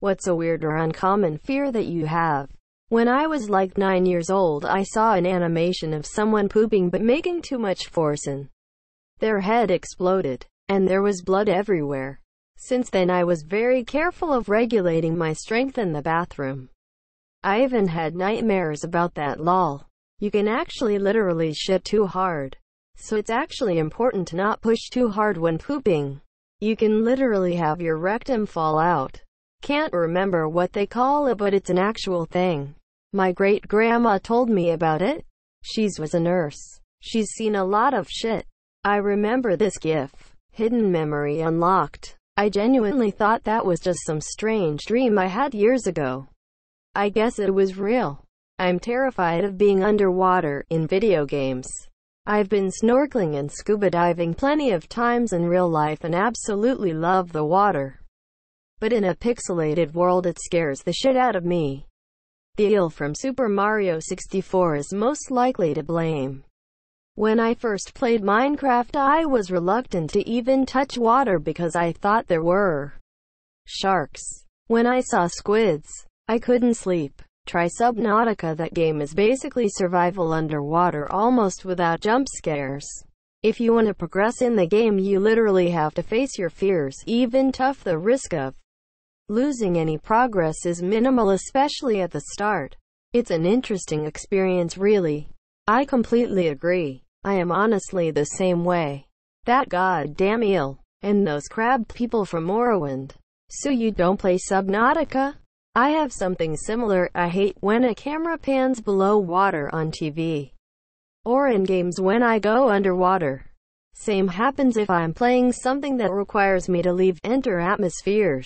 What's a weird or uncommon fear that you have? When I was like 9 years old, I saw an animation of someone pooping but making too much force and their head exploded, and there was blood everywhere. Since then I was very careful of regulating my strength in the bathroom. I even had nightmares about that lol. You can actually literally shit too hard. So it's actually important to not push too hard when pooping. You can literally have your rectum fall out. Can't remember what they call it, but it's an actual thing. My great-grandma told me about it. She was a nurse. She's seen a lot of shit. I remember this gif. Hidden memory unlocked. I genuinely thought that was just some strange dream I had years ago. I guess it was real. I'm terrified of being underwater in video games. I've been snorkeling and scuba diving plenty of times in real life and absolutely love the water. But in a pixelated world it scares the shit out of me. The eel from Super Mario 64 is most likely to blame. When I first played Minecraft, I was reluctant to even touch water because I thought there were sharks. When I saw squids, I couldn't sleep. Try Subnautica. That game is basically survival underwater almost without jump scares. If you want to progress in the game, you literally have to face your fears, even tough. The risk of losing any progress is minimal, especially at the start. It's an interesting experience, really. I completely agree. I am honestly the same way. That goddamn eel, and those crab people from Morrowind. So you don't play Subnautica? I have something similar. I hate when a camera pans below water on TV. Or in games when I go underwater. Same happens if I'm playing something that requires me to leave, enter atmospheres.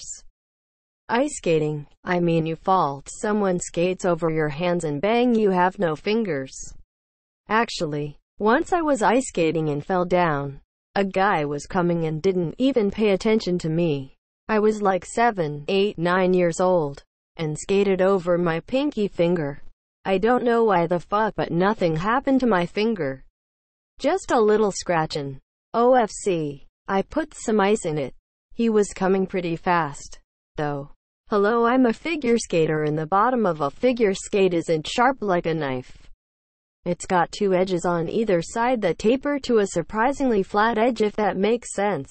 Ice skating. I mean, you fall, someone skates over your hands and bang, you have no fingers. Actually, once I was ice skating and fell down. A guy was coming and didn't even pay attention to me. I was like 7, 8, 9 years old, and skated over my pinky finger. I don't know why the fuck, but nothing happened to my finger. Just a little scratchin'. OFC. I put some ice in it. He was coming pretty fast, though. Hello, I'm a figure skater, and the bottom of a figure skate isn't sharp like a knife. It's got two edges on either side that taper to a surprisingly flat edge, if that makes sense.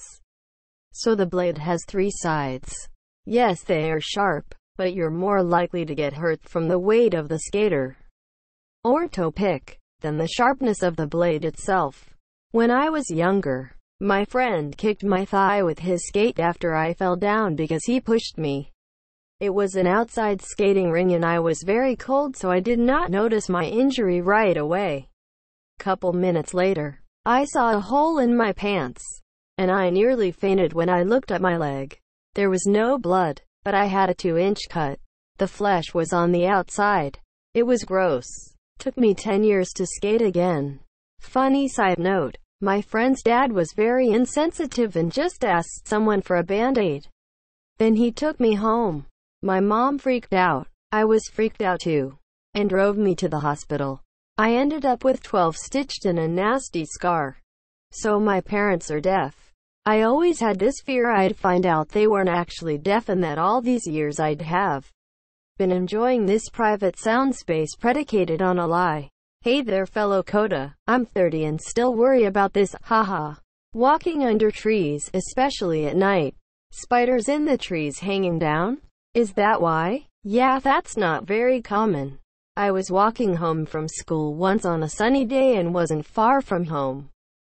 So the blade has 3 sides. Yes, they are sharp, but you're more likely to get hurt from the weight of the skater or toe pick than the sharpness of the blade itself. When I was younger, my friend kicked my thigh with his skate after I fell down because he pushed me. It was an outside skating ring and I was very cold, so I did not notice my injury right away. Couple minutes later, I saw a hole in my pants, and I nearly fainted when I looked at my leg. There was no blood, but I had a 2-inch cut. The flesh was on the outside. It was gross. Took me 10 years to skate again. Funny side note, my friend's dad was very insensitive and just asked someone for a band-aid. Then he took me home. My mom freaked out. I was freaked out too, and drove me to the hospital. I ended up with 12 stitched and a nasty scar. So my parents are deaf. I always had this fear I'd find out they weren't actually deaf and that all these years I'd have been enjoying this private sound space predicated on a lie. Hey there fellow Coda, I'm 30 and still worry about this, haha. Walking under trees, especially at night. Spiders in the trees hanging down? Is that why? Yeah, that's not very common. I was walking home from school once on a sunny day and wasn't far from home.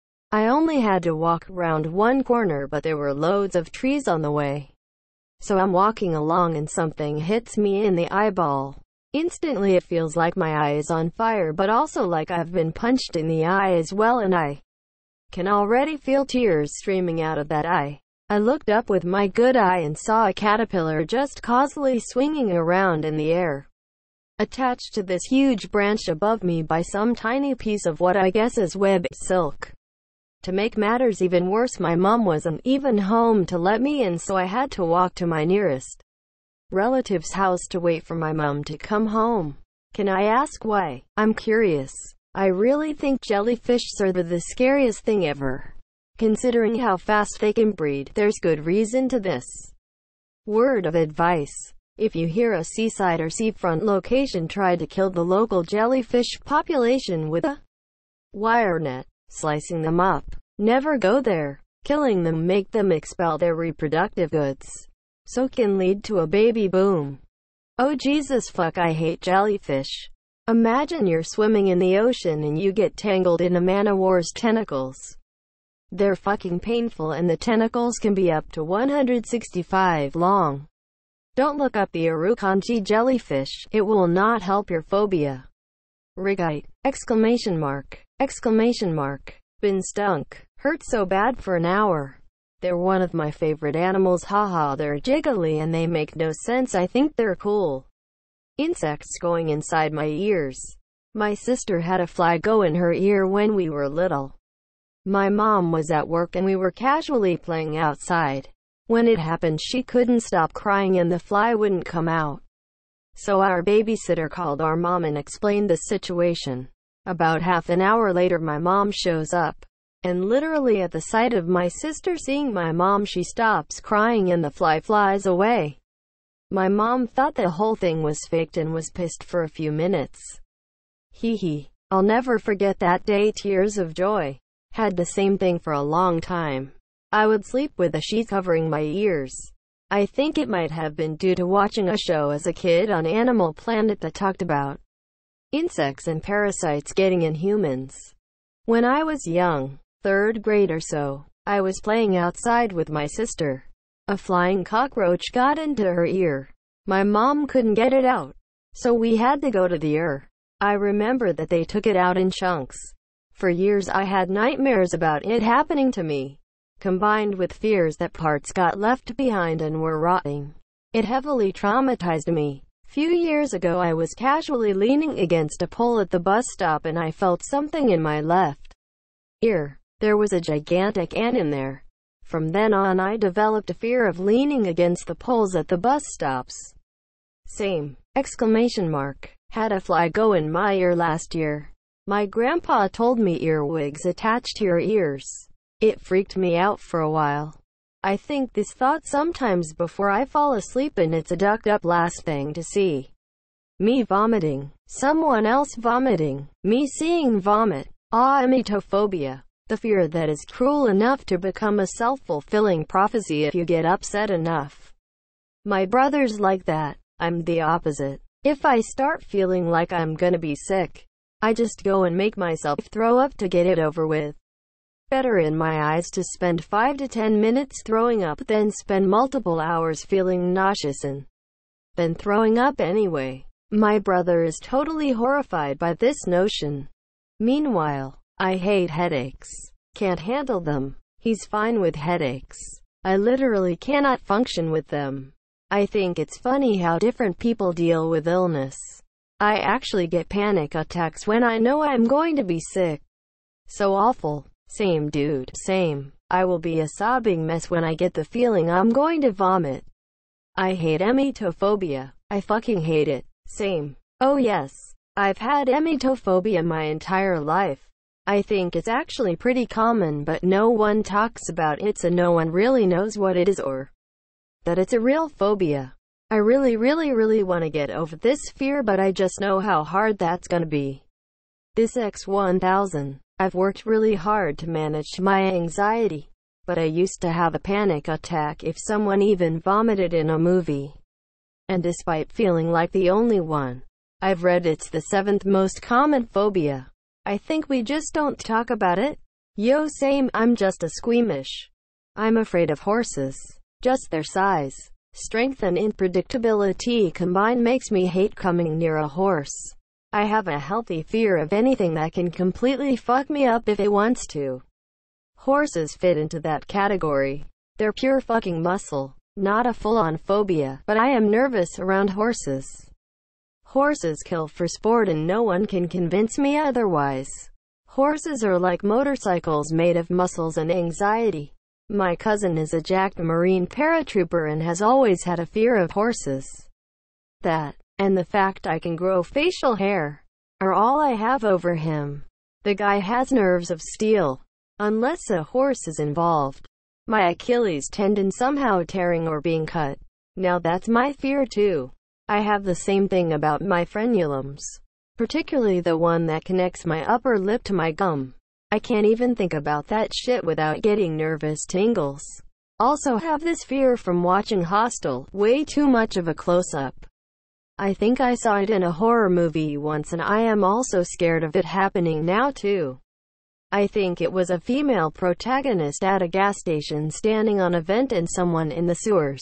I only had to walk around one corner, but there were loads of trees on the way. So I'm walking along and something hits me in the eyeball. Instantly it feels like my eye is on fire, but also like I've been punched in the eye as well, and I can already feel tears streaming out of that eye. I looked up with my good eye and saw a caterpillar just causally swinging around in the air, attached to this huge branch above me by some tiny piece of what I guess is web silk. To make matters even worse, my mom wasn't even home to let me in, so I had to walk to my nearest relative's house to wait for my mom to come home. Can I ask why? I'm curious. I really think jellyfish are the scariest thing ever. Considering how fast they can breed, there's good reason to this. Word of advice. If you hear a seaside or seafront location try to kill the local jellyfish population with a wire net, slicing them up, never go there. Killing them make them expel their reproductive goods, so can lead to a baby boom. Oh Jesus fuck, I hate jellyfish. Imagine you're swimming in the ocean and you get tangled in a man-o'-war's tentacles. They're fucking painful and the tentacles can be up to 165 long. Don't look up the Irukandji jellyfish, it will not help your phobia. Rigite! Exclamation mark. Exclamation mark. Been stunk. Hurt so bad for an hour. They're one of my favorite animals, haha, they're jiggly and they make no sense, I think they're cool. Insects going inside my ears. My sister had a fly go in her ear when we were little. My mom was at work and we were casually playing outside. When it happened she couldn't stop crying and the fly wouldn't come out. So our babysitter called our mom and explained the situation. About half an hour later my mom shows up. And literally at the sight of my sister seeing my mom she stops crying and the fly flies away. My mom thought the whole thing was faked and was pissed for a few minutes. Hee hee. I'll never forget that day, tears of joy. Had the same thing for a long time. I would sleep with a sheet covering my ears. I think it might have been due to watching a show as a kid on Animal Planet that talked about insects and parasites getting in humans. When I was young, 3rd grade or so, I was playing outside with my sister. A flying cockroach got into her ear. My mom couldn't get it out, so we had to go to the ER. I remember that they took it out in chunks. For years I had nightmares about it happening to me, combined with fears that parts got left behind and were rotting. It heavily traumatized me. Few years ago I was casually leaning against a pole at the bus stop and I felt something in my left ear. There was a gigantic ant in there. From then on I developed a fear of leaning against the poles at the bus stops. Same! Exclamation mark. Had a fly go in my ear last year. My grandpa told me earwigs attach to your ears. It freaked me out for a while. I think this thought sometimes before I fall asleep and it's a ducked up last thing to see. Me vomiting. Someone else vomiting. Me seeing vomit. Emetophobia. The fear that is cruel enough to become a self-fulfilling prophecy if you get upset enough. My brother's like that. I'm the opposite. If I start feeling like I'm gonna be sick, I just go and make myself throw up to get it over with. Better in my eyes to spend 5 to 10 minutes throwing up than spend multiple hours feeling nauseous and then throwing up anyway. My brother is totally horrified by this notion. Meanwhile, I hate headaches. Can't handle them. He's fine with headaches. I literally cannot function with them. I think it's funny how different people deal with illness. I actually get panic attacks when I know I'm going to be sick. So awful. Same dude. Same. I will be a sobbing mess when I get the feeling I'm going to vomit. I hate emetophobia. I fucking hate it. Same. Oh yes. I've had emetophobia my entire life. I think it's actually pretty common but no one talks about it so no one really knows what it is or that it's a real phobia. I really want to get over this fear but I just know how hard that's gonna be. This X1000. I've worked really hard to manage my anxiety, but I used to have a panic attack if someone even vomited in a movie. And despite feeling like the only one, I've read it's the 7th most common phobia. I think we just don't talk about it. Yo, same, I'm just a squeamish. I'm afraid of horses. Just their size, strength and unpredictability combined makes me hate coming near a horse. I have a healthy fear of anything that can completely fuck me up if it wants to. Horses fit into that category. They're pure fucking muscle. Not a full-on phobia, but I am nervous around horses. Horses kill for sport and no one can convince me otherwise. Horses are like motorcycles made of muscles and anxiety. My cousin is a jacked Marine paratrooper and has always had a fear of horses. That, and the fact I can grow facial hair, are all I have over him. The guy has nerves of steel. Unless a horse is involved. My Achilles tendon somehow tearing or being cut. Now that's my fear too. I have the same thing about my frenulums, particularly the one that connects my upper lip to my gum. I can't even think about that shit without getting nervous tingles. Also have this fear from watching Hostel, way too much of a close-up. I think I saw it in a horror movie once and I am also scared of it happening now too. I think it was a female protagonist at a gas station standing on a vent and someone in the sewers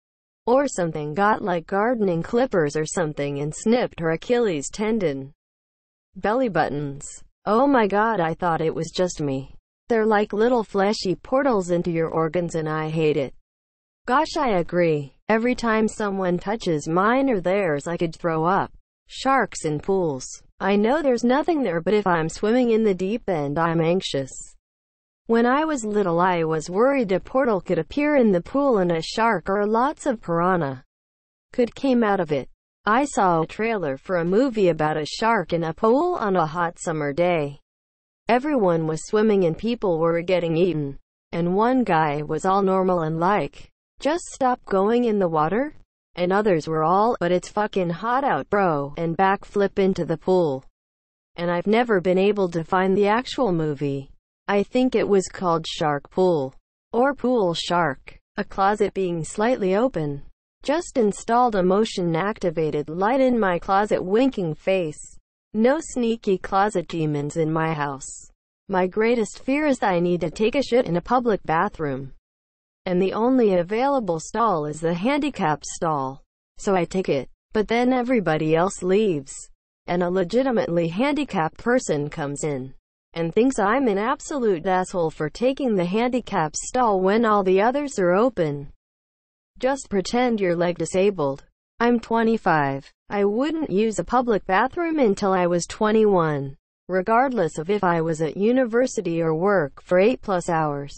or something got like gardening clippers or something and snipped her Achilles tendon. Belly buttons. Oh my god, I thought it was just me. They're like little fleshy portals into your organs and I hate it. Gosh, I agree. Every time someone touches mine or theirs I could throw up. Sharks in pools. I know there's nothing there, but if I'm swimming in the deep end I'm anxious. When I was little I was worried a portal could appear in the pool and a shark or lots of piranha could came out of it. I saw a trailer for a movie about a shark in a pool on a hot summer day. Everyone was swimming and people were getting eaten. And one guy was all normal and like, just stop going in the water? And others were all, but it's fucking hot out bro, and backflip into the pool. And I've never been able to find the actual movie. I think it was called Shark Pool. Or Pool Shark. A closet being slightly open. Just installed a motion-activated light in my closet, winking face. No sneaky closet demons in my house. My greatest fear is that I need to take a shit in a public bathroom. And the only available stall is the handicapped stall. So I take it. But then everybody else leaves. And a legitimately handicapped person comes in and thinks I'm an absolute asshole for taking the handicapped stall when all the others are open. Just pretend you're leg disabled. I'm 25. I wouldn't use a public bathroom until I was 21, regardless of if I was at university or work for 8+ hours.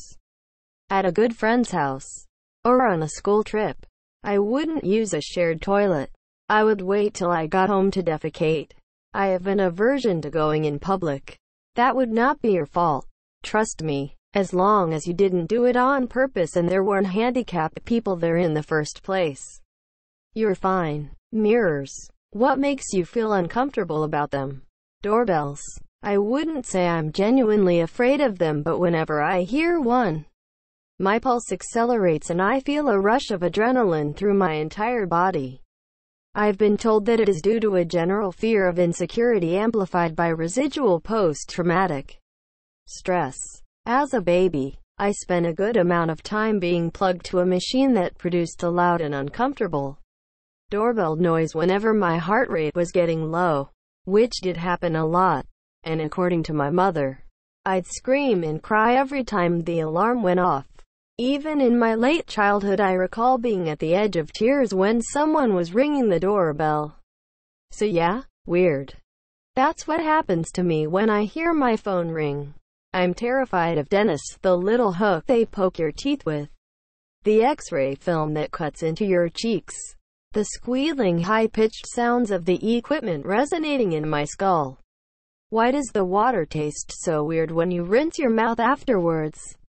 At a good friend's house. Or on a school trip. I wouldn't use a shared toilet. I would wait till I got home to defecate. I have an aversion to going in public. That would not be your fault. Trust me. As long as you didn't do it on purpose and there weren't handicapped people there in the first place. You're fine. Mirrors. What makes you feel uncomfortable about them? Doorbells. I wouldn't say I'm genuinely afraid of them, but whenever I hear one, my pulse accelerates and I feel a rush of adrenaline through my entire body. I've been told that it is due to a general fear of insecurity amplified by residual post-traumatic stress. As a baby, I spent a good amount of time being plugged to a machine that produced a loud and uncomfortable doorbell noise whenever my heart rate was getting low, which did happen a lot. And according to my mother, I'd scream and cry every time the alarm went off. Even in my late childhood I recall being at the edge of tears when someone was ringing the doorbell. So yeah, weird. That's what happens to me when I hear my phone ring. I'm terrified of dentists, the little hook they poke your teeth with, the X-ray film that cuts into your cheeks, the squealing high-pitched sounds of the equipment resonating in my skull. Why does the water taste so weird when you rinse your mouth afterwards?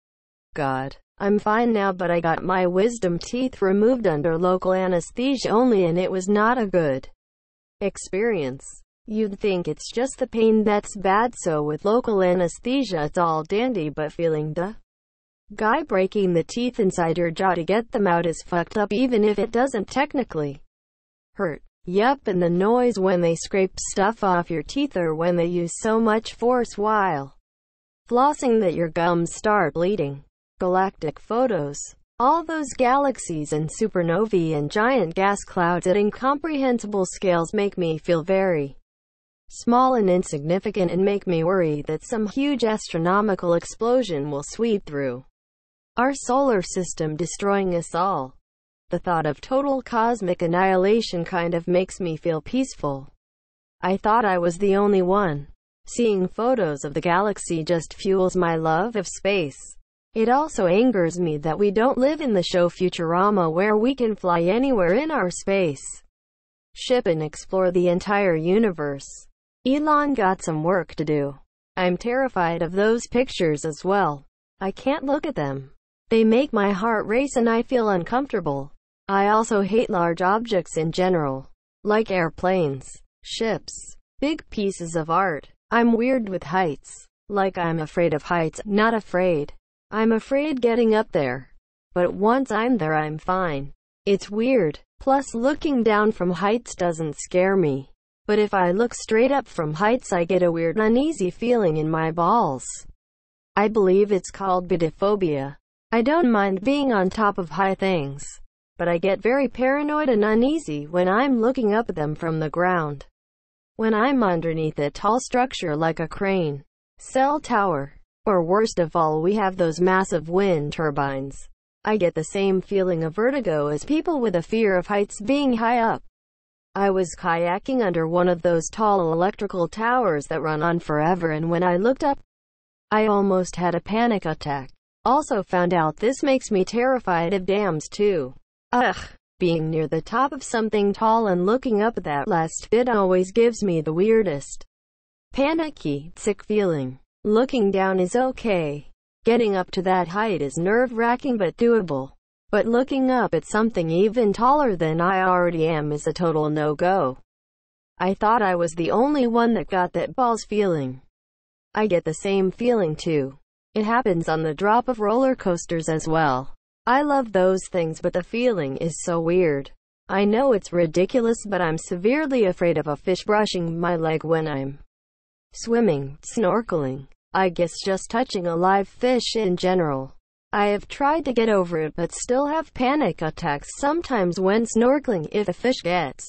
God. I'm fine now, but I got my wisdom teeth removed under local anesthesia only and it was not a good experience. You'd think it's just the pain that's bad, so with local anesthesia it's all dandy, but feeling the guy breaking the teeth inside your jaw to get them out is fucked up even if it doesn't technically hurt. Yup, and the noise when they scrape stuff off your teeth or when they use so much force while flossing that your gums start bleeding. Galactic photos. All those galaxies and supernovae and giant gas clouds at incomprehensible scales make me feel very small and insignificant and make me worry that some huge astronomical explosion will sweep through our solar system, destroying us all. The thought of total cosmic annihilation kind of makes me feel peaceful. I thought I was the only one. Seeing photos of the galaxy just fuels my love of space. It also angers me that we don't live in the show Futurama where we can fly anywhere in our space ship and explore the entire universe. Elon got some work to do. I'm terrified of those pictures as well. I can't look at them. They make my heart race and I feel uncomfortable. I also hate large objects in general, like airplanes, ships, big pieces of art. I'm weird with heights. Like I'm afraid of heights, not afraid. I'm afraid getting up there. But once I'm there, I'm fine. It's weird. Plus, looking down from heights doesn't scare me. But if I look straight up from heights, I get a weird, uneasy feeling in my balls. I believe it's called bidophobia. I don't mind being on top of high things, but I get very paranoid and uneasy when I'm looking up at them from the ground. When I'm underneath a tall structure like a crane, cell tower, or worst of all, we have those massive wind turbines, I get the same feeling of vertigo as people with a fear of heights being high up. I was kayaking under one of those tall electrical towers that run on forever, and when I looked up, I almost had a panic attack. Also found out this makes me terrified of dams too. Ugh. Being near the top of something tall and looking up at that last bit always gives me the weirdest, panicky, sick feeling. Looking down is okay. Getting up to that height is nerve-wracking but doable. But looking up at something even taller than I already am is a total no-go. I thought I was the only one that got that balls feeling. I get the same feeling too. It happens on the drop of roller coasters as well. I love those things, but the feeling is so weird. I know it's ridiculous, but I'm severely afraid of a fish brushing my leg when I'm swimming, snorkeling. I guess just touching a live fish in general. I have tried to get over it but still have panic attacks sometimes when snorkeling if a fish gets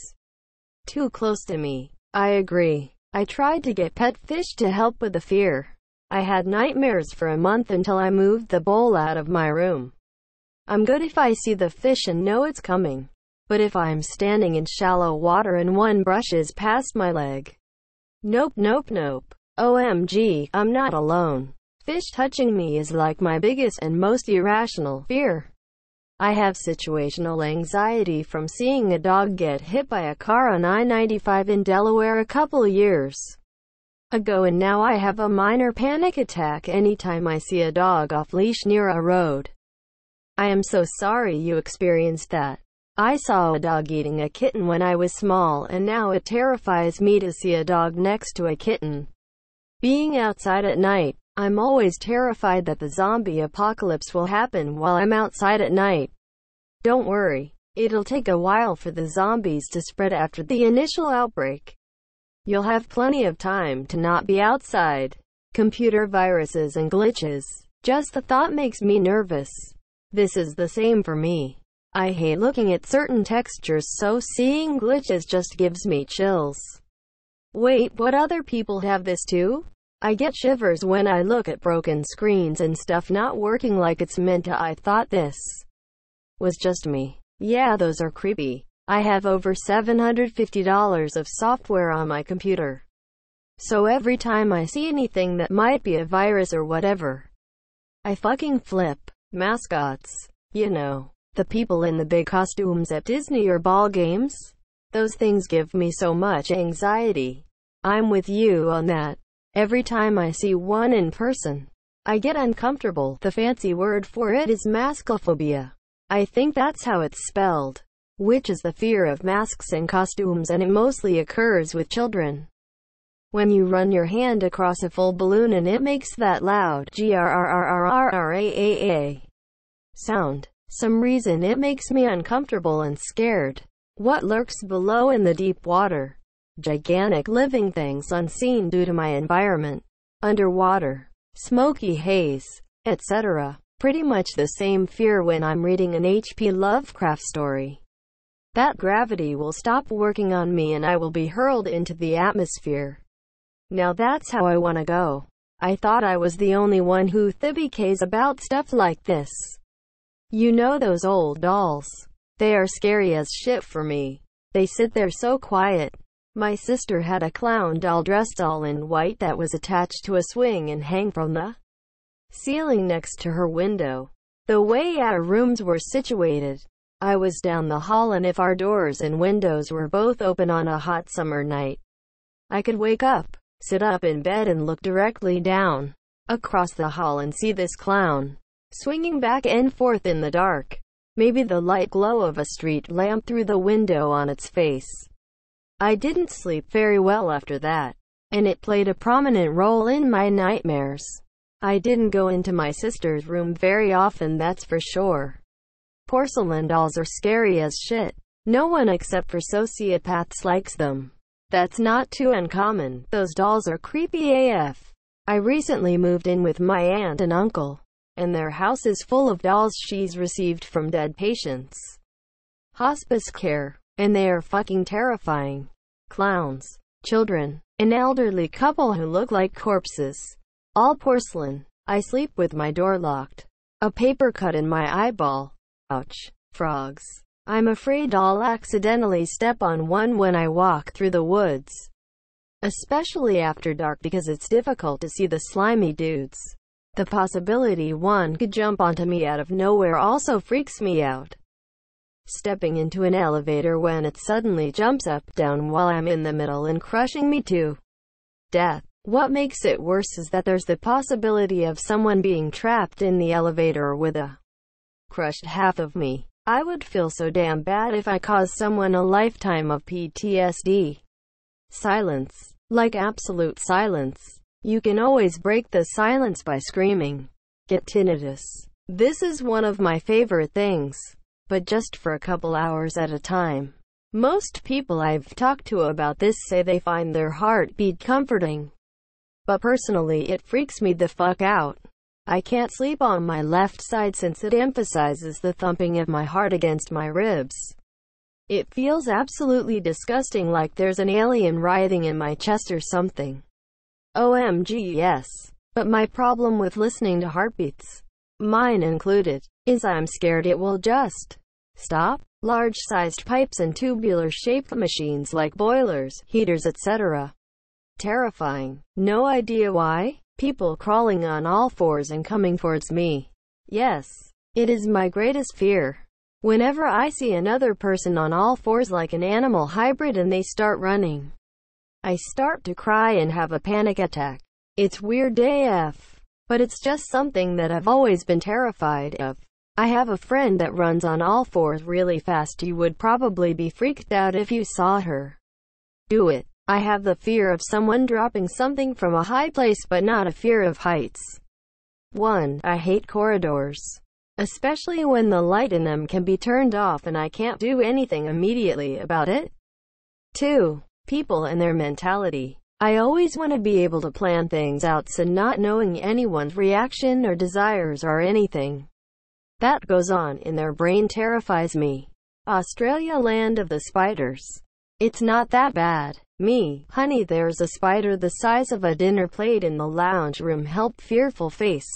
too close to me. I agree. I tried to get pet fish to help with the fear. I had nightmares for a month until I moved the bowl out of my room. I'm good if I see the fish and know it's coming. But if I'm standing in shallow water and one brushes past my leg, nope, nope, nope. OMG, I'm not alone. Fish touching me is like my biggest and most irrational fear. I have situational anxiety from seeing a dog get hit by a car on I-95 in Delaware a couple years ago, and now I have a minor panic attack anytime I see a dog off leash near a road. I am so sorry you experienced that. I saw a dog eating a kitten when I was small, and now it terrifies me to see a dog next to a kitten. Being outside at night, I'm always terrified that the zombie apocalypse will happen while I'm outside at night. Don't worry. It'll take a while for the zombies to spread after the initial outbreak. You'll have plenty of time to not be outside. Computer viruses and glitches. Just the thought makes me nervous. This is the same for me. I hate looking at certain textures, so seeing glitches just gives me chills. Wait, what, other people have this too? I get shivers when I look at broken screens and stuff not working like it's meant to. I thought this was just me. Yeah, those are creepy. I have over $750 of software on my computer. So every time I see anything that might be a virus or whatever, I fucking flip. Mascots. You know, the people in the big costumes at Disney or ball games? Those things give me so much anxiety. I'm with you on that. Every time I see one in person, I get uncomfortable. The fancy word for it is maskophobia. I think that's how it's spelled, which is the fear of masks and costumes, and it mostly occurs with children. When you run your hand across a full balloon and it makes that loud grrrrrrraa sound, some reason it makes me uncomfortable and scared. What lurks below in the deep water? Gigantic living things unseen due to my environment. Underwater. Smoky haze, etc. Pretty much the same fear when I'm reading an H.P. Lovecraft story. That gravity will stop working on me and I will be hurled into the atmosphere. Now that's how I wanna go. I thought I was the only one who cares about stuff like this. You know those old dolls? They are scary as shit for me. They sit there so quiet. My sister had a clown doll dressed all in white that was attached to a swing and hang from the ceiling next to her window. The way our rooms were situated, I was down the hall, and if our doors and windows were both open on a hot summer night, I could wake up, sit up in bed and look directly down across the hall and see this clown swinging back and forth in the dark. maybe the light glow of a street lamp through the window on its face. I didn't sleep very well after that, and it played a prominent role in my nightmares. I didn't go into my sister's room very often, that's for sure. Porcelain dolls are scary as shit. No one except for sociopaths likes them. That's not too uncommon. Those dolls are creepy AF. I recently moved in with my aunt and uncle, and their house is full of dolls she's received from dead patients. Hospice care. And they are fucking terrifying. Clowns, children, an elderly couple who look like corpses. All porcelain. I sleep with my door locked. A paper cut in my eyeball. Ouch. Frogs. I'm afraid I'll accidentally step on one when I walk through the woods. Especially after dark because it's difficult to see the slimy dudes. The possibility one could jump onto me out of nowhere also freaks me out. Stepping into an elevator when it suddenly jumps up down while I'm in the middle and crushing me to death. What makes it worse is that there's the possibility of someone being trapped in the elevator with a crushed half of me. I would feel so damn bad if I caused someone a lifetime of PTSD. Silence. Like absolute silence. You can always break the silence by screaming. Get tinnitus. This is one of my favorite things. But just for a couple hours at a time. Most people I've talked to about this say they find their heartbeat comforting. But personally it freaks me the fuck out. I can't sleep on my left side since it emphasizes the thumping of my heart against my ribs. It feels absolutely disgusting, like there's an alien writhing in my chest or something. OMG, yes. But my problem with listening to heartbeats, mine included, is I'm scared it will just stop. Large-sized pipes and tubular-shaped machines like boilers, heaters, etc. Terrifying. No idea why. People crawling on all fours and coming towards me. Yes, it is my greatest fear. Whenever I see another person on all fours like an animal hybrid and they start running, I start to cry and have a panic attack. It's weird AF, but it's just something that I've always been terrified of. I have a friend that runs on all fours really fast. You would probably be freaked out if you saw her do it. I have the fear of someone dropping something from a high place, but not a fear of heights. 1. I hate corridors. Especially when the light in them can be turned off and I can't do anything immediately about it. 2. People and their mentality. I always want to be able to plan things out, so not knowing anyone's reaction or desires or anything that goes on in their brain terrifies me. Australia, land of the spiders. It's not that bad. Me, honey, there's a spider the size of a dinner plate in the lounge room. Help, fearful face.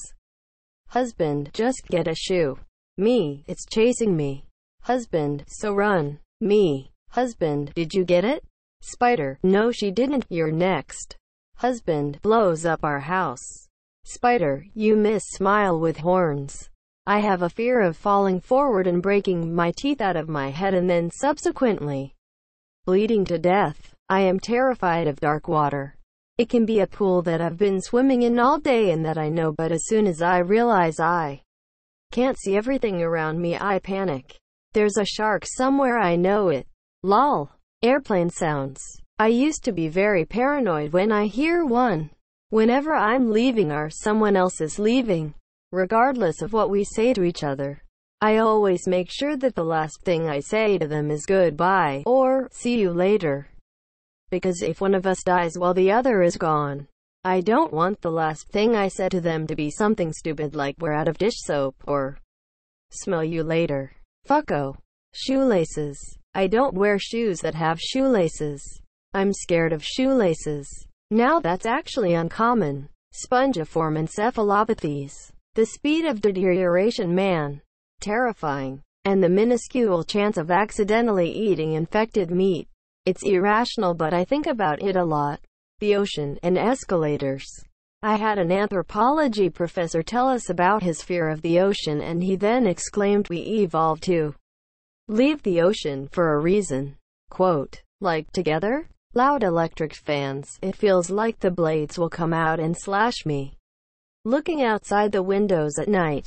Husband, just get a shoe. Me, it's chasing me. Husband, so run. Me, husband, did you get it? Spider, no she didn't, you're next. Husband, blows up our house. Spider, you miss, smile with horns. I have a fear of falling forward and breaking my teeth out of my head and then subsequently bleeding to death. I am terrified of dark water. It can be a pool that I've been swimming in all day and that I know, but as soon as I realize I can't see everything around me, I panic. There's a shark somewhere, I know it. Lol. Airplane sounds. I used to be very paranoid when I hear one. Whenever I'm leaving or someone else is leaving, regardless of what we say to each other, I always make sure that the last thing I say to them is goodbye or see you later. Because if one of us dies while the other is gone, I don't want the last thing I said to them to be something stupid like we're out of dish soap or smell you later. Fucko. Shoelaces. I don't wear shoes that have shoelaces. I'm scared of shoelaces. Now that's actually uncommon. Spongiform encephalopathies. The speed of deterioration, man. Terrifying. And the minuscule chance of accidentally eating infected meat. It's irrational, but I think about it a lot. The ocean and escalators. I had an anthropology professor tell us about his fear of the ocean, and he then exclaimed, "We evolved to leave the ocean for a reason." Quote, "Like together? Loud electric fans. It feels like the blades will come out and slash me." Looking outside the windows at night,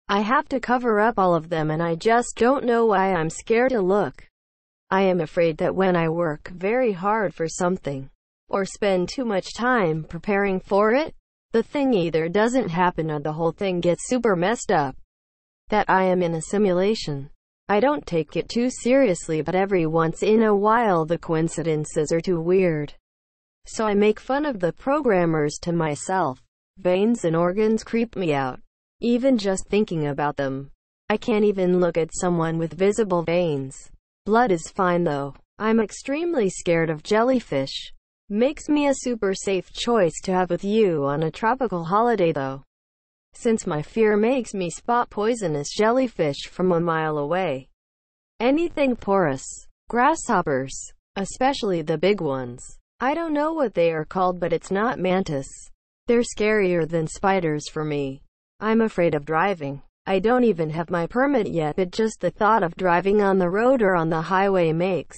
I have to cover up all of them and I just don't know why I'm scared to look. I am afraid that when I work very hard for something, or spend too much time preparing for it, the thing either doesn't happen or the whole thing gets super messed up. That I am in a simulation. I don't take it too seriously, but every once in a while the coincidences are too weird. So I make fun of the programmers to myself. Veins and organs creep me out. Even just thinking about them. I can't even look at someone with visible veins. Blood is fine though. I'm extremely scared of jellyfish. Makes me a super safe choice to have with you on a tropical holiday though, since my fear makes me spot poisonous jellyfish from a mile away. Anything porous. Grasshoppers. Especially the big ones. I don't know what they are called, but it's not mantis. They're scarier than spiders for me. I'm afraid of driving. I don't even have my permit yet, but just the thought of driving on the road or on the highway makes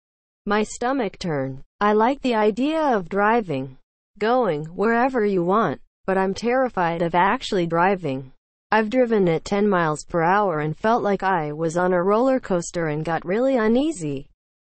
my stomach turn. I like the idea of driving, going wherever you want, but I'm terrified of actually driving. I've driven at 10 miles per hour and felt like I was on a roller coaster and got really uneasy.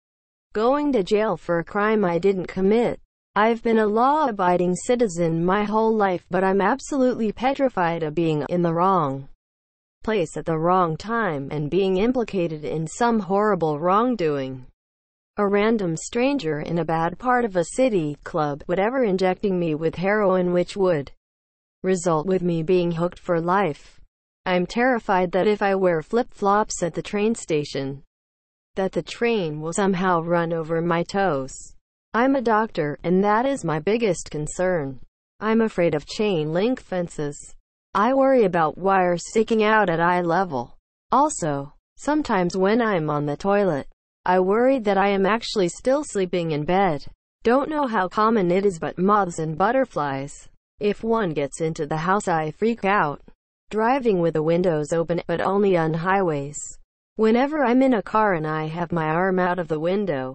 Going to jail for a crime I didn't commit. I've been a law-abiding citizen my whole life, but I'm absolutely petrified of being in the wrong place at the wrong time and being implicated in some horrible wrongdoing. A random stranger in a bad part of a city club would ever injecting me with heroin, which would result with me being hooked for life. I'm terrified that if I wear flip-flops at the train station, that the train will somehow run over my toes. I'm a doctor, and that is my biggest concern. I'm afraid of chain link fences. I worry about wires sticking out at eye level. Also, sometimes when I'm on the toilet, I worry that I am actually still sleeping in bed. Don't know how common it is, but moths and butterflies. If one gets into the house, I freak out. Driving with the windows open, but only on highways. Whenever I'm in a car and I have my arm out of the window,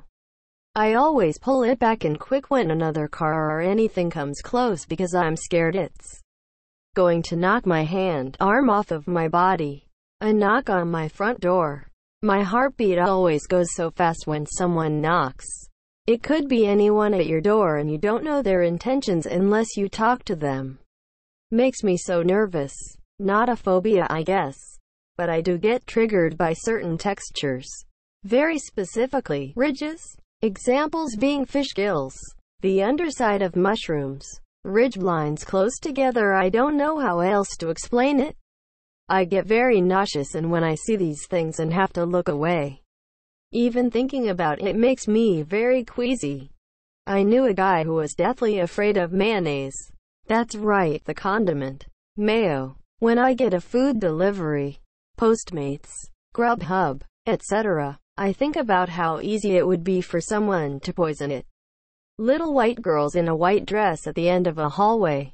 I always pull it back and quick when another car or anything comes close because I'm scared it's going to knock my arm off of my body. A knock on my front door. My heartbeat always goes so fast when someone knocks. It could be anyone at your door and you don't know their intentions unless you talk to them. Makes me so nervous. Not a phobia, I guess, but I do get triggered by certain textures. Very specifically, ridges. Examples being fish gills, the underside of mushrooms, ridge lines close together. I don't know how else to explain it. I get very nauseous and when I see these things and have to look away. Even thinking about it makes me very queasy. I knew a guy who was deathly afraid of mayonnaise. That's right, the condiment. Mayo. When I get a food delivery, Postmates, Grubhub, etc., I think about how easy it would be for someone to poison it. Little white girls in a white dress at the end of a hallway.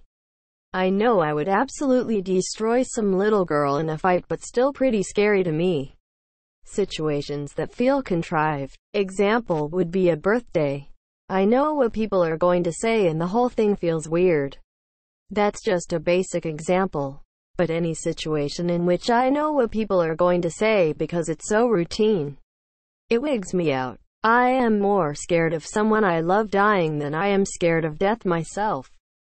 I know I would absolutely destroy some little girl in a fight, but still pretty scary to me. Situations that feel contrived. Example would be a birthday. I know what people are going to say and the whole thing feels weird. That's just a basic example. But any situation in which I know what people are going to say because it's so routine, it wigs me out. I am more scared of someone I love dying than I am scared of death myself.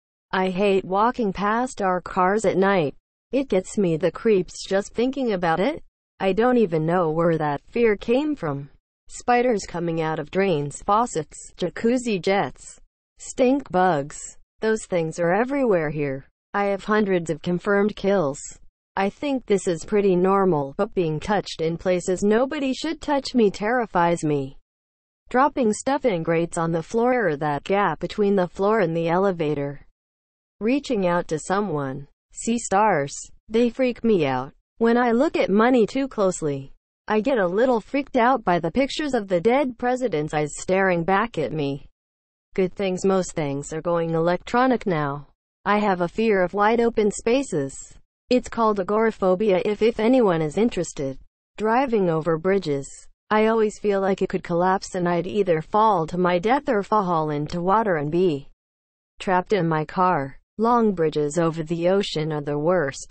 I hate walking past our cars at night. It gets me the creeps just thinking about it. I don't even know where that fear came from. Spiders coming out of drains, faucets, jacuzzi jets, stink bugs. Those things are everywhere here. I have hundreds of confirmed kills. I think this is pretty normal, but being touched in places nobody should touch me terrifies me. Dropping stuff in grates on the floor or that gap between the floor and the elevator. Reaching out to someone. See stars. They freak me out. When I look at money too closely, I get a little freaked out by the pictures of the dead president's eyes staring back at me. Good things most things are going electronic now. I have a fear of wide open spaces. It's called agoraphobia if anyone is interested. Driving over bridges. I always feel like it could collapse and I'd either fall to my death or fall into water and be trapped in my car. Long bridges over the ocean are the worst.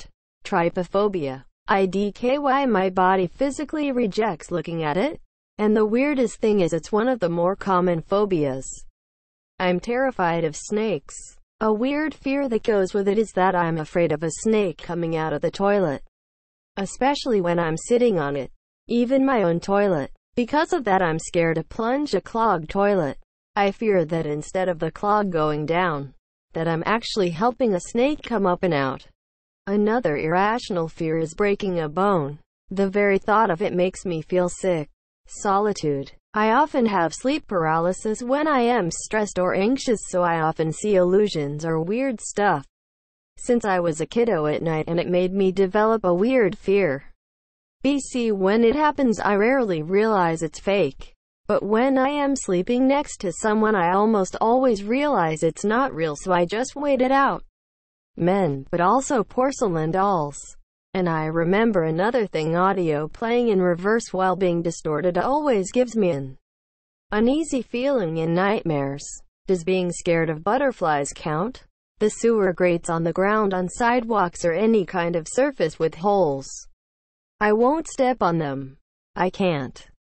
Trypophobia. IDKY. My body physically rejects looking at it. And the weirdest thing is it's one of the more common phobias. I'm terrified of snakes. A weird fear that goes with it is that I'm afraid of a snake coming out of the toilet, especially when I'm sitting on it, even my own toilet. Because of that, I'm scared to plunge a clogged toilet. I fear that instead of the clog going down, that I'm actually helping a snake come up and out. Another irrational fear is breaking a bone. The very thought of it makes me feel sick. Solitude. I often have sleep paralysis when I am stressed or anxious, so I often see illusions or weird stuff since I was a kiddo at night, and it made me develop a weird fear. BC. When it happens, I rarely realize it's fake. But when I am sleeping next to someone, I almost always realize it's not real, so I just wait it out. Men, but also porcelain dolls. And I remember another thing, audio playing in reverse while being distorted always gives me an uneasy feeling in nightmares. Does being scared of butterflies count? The sewer grates on the ground, on sidewalks, or any kind of surface with holes. I won't step on them. I can't.